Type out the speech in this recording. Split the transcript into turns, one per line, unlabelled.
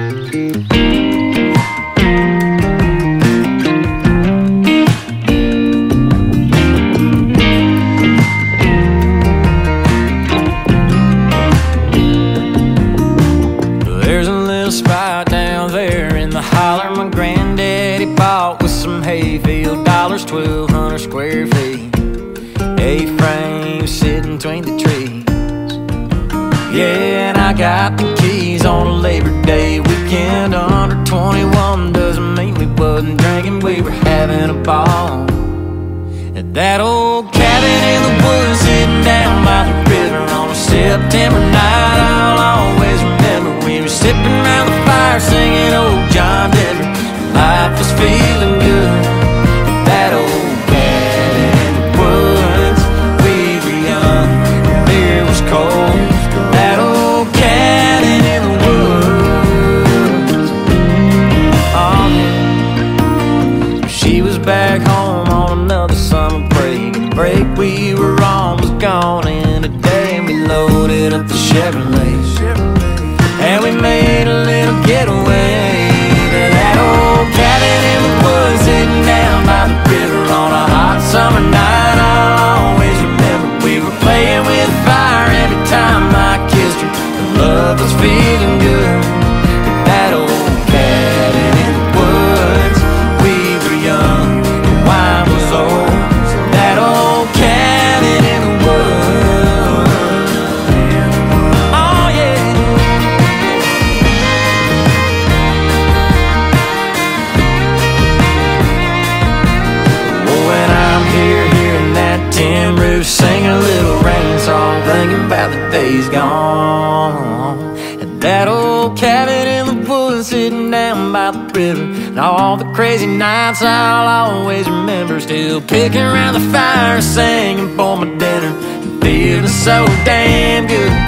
There's a little spot down there in the holler my granddaddy bought with some hayfield dollars, 1,200 square feet, A-frame sitting between the trees. Yeah, and I got the keys on a Labor Day weekend. Under 21 doesn't mean we wasn't drinking, we were having a ball at that old cabin in the woods, sitting down by the river on a September night. I'll always remember we were sipping around the fire, singing old John Denver. Life was feeling good at that old cabin in the woods. We were young, beer was cold. That old cabin in the woods. Oh, she was back home on another summer break. The break we were on was gone in a day, and we loaded up the Chevrolet, and we made a little getaway to that old cabin in the woods, sitting down by the river on a hot summer night. I'll always remember we were playing with fire every time I kissed her. The love was feeling good at that old cabin in the woods. We were young, the wine was old. That old cabin in the woods. Oh yeah. When I'm here hearing that tin roof sing a little rain song, thinking about the days gone at that old cabin in the woods, sitting down by the river, and all the crazy nights I'll always remember. Still picking around the fire, singing for my dinner, and feeling so damn good.